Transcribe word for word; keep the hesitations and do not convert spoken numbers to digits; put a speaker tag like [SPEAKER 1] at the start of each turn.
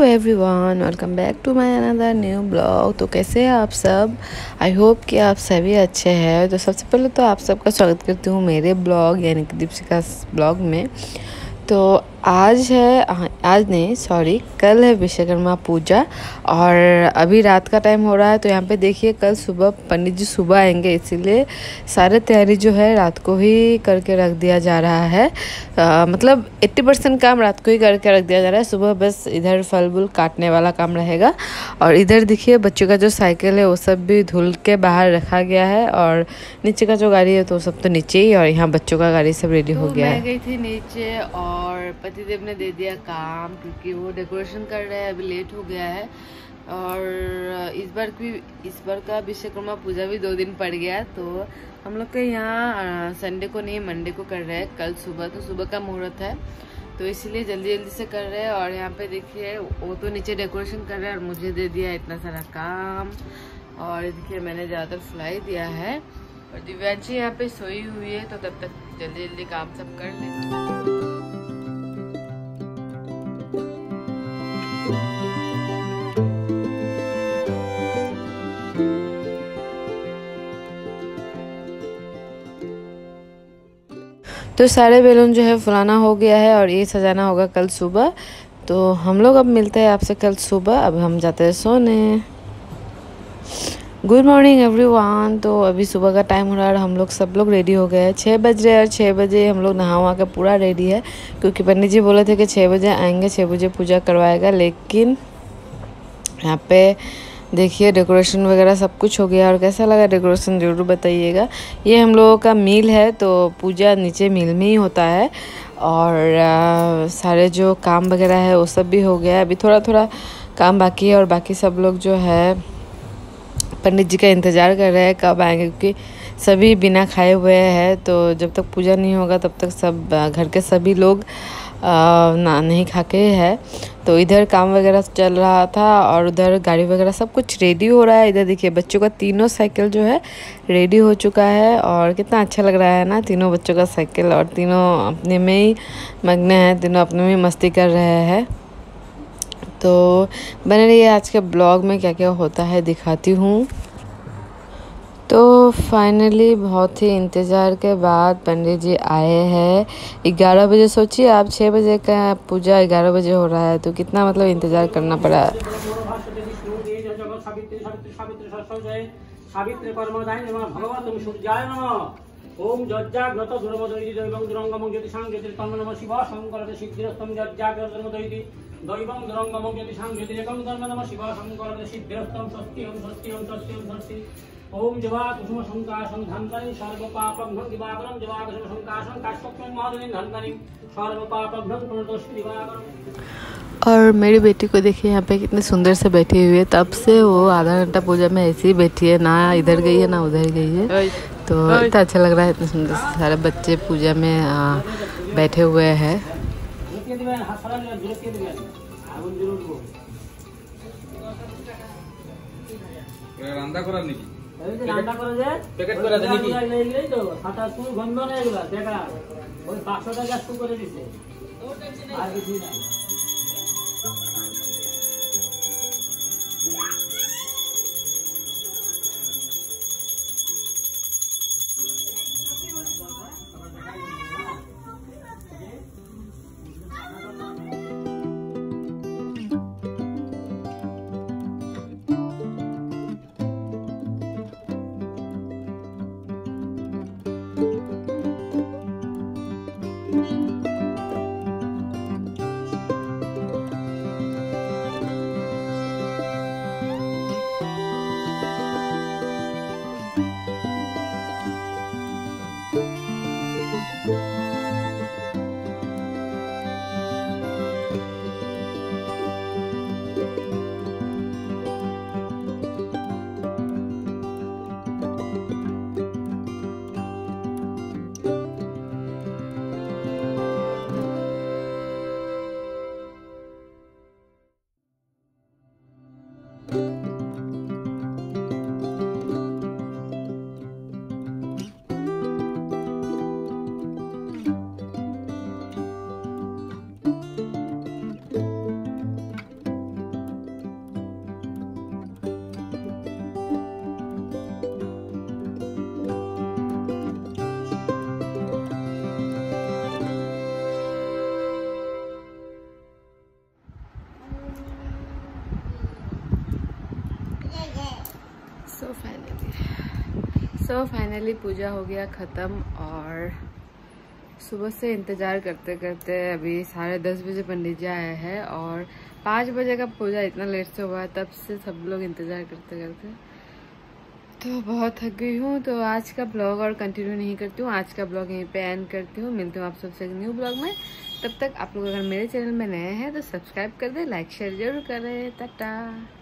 [SPEAKER 1] Everyone, welcome back to my another new blog. तो कैसे हैं आप सब? आई होप कि आप सभी अच्छे हैं। तो सबसे पहले तो आप सबका स्वागत करती हूँ मेरे ब्लॉग यानी कि दीपशिका ब्लॉग में। तो आज है आज नहीं सॉरी कल है विश्वकर्मा पूजा और अभी रात का टाइम हो रहा है। तो यहाँ पे देखिए कल सुबह पंडित जी सुबह आएंगे, इसीलिए सारे तैयारी जो है रात को ही करके रख दिया जा रहा है। आ, मतलब अस्सी परसेंट काम रात को ही करके रख दिया जा रहा है। सुबह बस इधर फल बुल काटने वाला काम रहेगा। और इधर देखिए बच्चों का जो साइकिल है वो सब भी धुल के बाहर रखा गया है और नीचे का जो गाड़ी है तो सब तो नीचे ही, और यहाँ बच्चों का गाड़ी सब रेडी हो गया है। मैं गई थी नीचे और पतिदेव ने दे दिया काम, क्योंकि वो डेकोरेशन कर रहे हैं, अभी लेट हो गया है। और इस बार की इस बार का विश्वकर्मा पूजा भी दो दिन पड़ गया। तो हम लोग के यहाँ संडे को नहीं मंडे को कर रहे हैं, कल सुबह। तो सुबह का मुहूर्त है तो इसलिए जल्दी जल्दी से कर रहे हैं। और यहाँ पे देखिए वो तो नीचे डेकोरेशन कर रहे हैं और मुझे दे दिया इतना सारा काम। और देखिए मैंने ज़्यादातर सिलाई दिया है और दिव्यांशी यहाँ पे सोई हुई है, तो तब तक जल्दी जल्दी काम सब कर लेते। तो सारे बैलून जो है फुलाना हो गया है और ये सजाना होगा कल सुबह। तो हम लोग अब मिलते हैं आपसे कल सुबह। अब हम जाते हैं सोने। Good morning everyone. तो अभी सुबह का टाइम हो रहा है और हम लोग सब लोग रेडी हो गए हैं। छः बज रहे हैं और छः बजे हम लोग नहा वहा के पूरा रेडी है, क्योंकि पंडित जी बोले थे कि छः बजे आएंगे, छः बजे पूजा करवाएगा। लेकिन यहाँ पे देखिए डेकोरेशन वगैरह सब कुछ हो गया। और कैसा लगा डेकोरेशन ज़रूर बताइएगा। ये हम लोगों का मील है, तो पूजा नीचे मील में ही होता है। और आ, सारे जो काम वगैरह है वो सब भी हो गया है। अभी थोड़ा थोड़ा काम बाकी है और बाकी सब लोग जो है पंडित जी का इंतज़ार कर रहे हैं कब आएंगे, क्योंकि सभी बिना खाए हुए हैं। तो जब तक पूजा नहीं होगा तब तक सब घर के सभी लोग आ, ना नहीं खा के है। तो इधर काम वगैरह चल रहा था और उधर गाड़ी वगैरह सब कुछ रेडी हो रहा है। इधर देखिए बच्चों का तीनों साइकिल जो है रेडी हो चुका है और कितना अच्छा लग रहा है ना, तीनों बच्चों का साइकिल। और तीनों अपने में ही मग्न हैं, तीनों अपने में मस्ती कर रहे हैं। तो बने रहिए आज के ब्लॉग में, क्या क्या होता है दिखाती हूँ। तो फाइनली बहुत ही इंतज़ार के बाद पंडित जी आए हैं ग्यारह बजे। सोचिए आप छः बजे का पूजा ग्यारह बजे हो रहा है, तो कितना मतलब इंतज़ार करना पड़ा।
[SPEAKER 2] ओम जज्जाग्रत दुर्मदैति दैवं दुरंगमं ज्योतिषां ज्योतिर्तन्म नमः शिवा शंकरते सिद्धिरस्तम जज्जाग्रत दुर्मदैति दैवं दुरंगमं ज्योतिषां ज्योतिरेकं तन्म नमः शिवा शंकरते सिद्धिरस्तम स्वस्ति ओम स्वस्ति ओम स्वस्ति ओम स्वस्ति ओम जवा कुसुम संकाशं धन्वनि सर्व पापभ्रं दिवाकरं जवा कुसुम संकाशं काष्ठक्ष्मं महादनि धन्वनि सर्व पापभ्रं प्रणतोषि दिवाकरं।
[SPEAKER 1] और मेरी बेटी को देखिए यहाँ पे कितने सुंदर से बैठी हुई है। तब से वो आधा घंटा पूजा में ऐसे ही बैठी है, ना इधर गई है ना उधर गई है। तो इतना अच्छा लग रहा है, इतने सुंदर से सारे बच्चे पूजा में आ, बैठे हुए हैं। सो फाइनली सो फाइनली पूजा हो गया ख़त्म। और सुबह से इंतज़ार करते करते अभी साढ़े दस बजे पंडित जी आए हैं और पाँच बजे का पूजा इतना लेट से हुआ है, तब से सब लोग इंतज़ार करते करते तो बहुत थक गई हूँ। तो आज का ब्लॉग और कंटिन्यू नहीं करती हूँ, आज का ब्लॉग यहीं पे एंड करती हूँ। मिलती हूँ आप सबसे एक न्यू ब्लॉग में। तब तक आप लोग अगर मेरे चैनल में नए हैं तो सब्सक्राइब कर दें, लाइक शेयर जरूर करें। टाटा।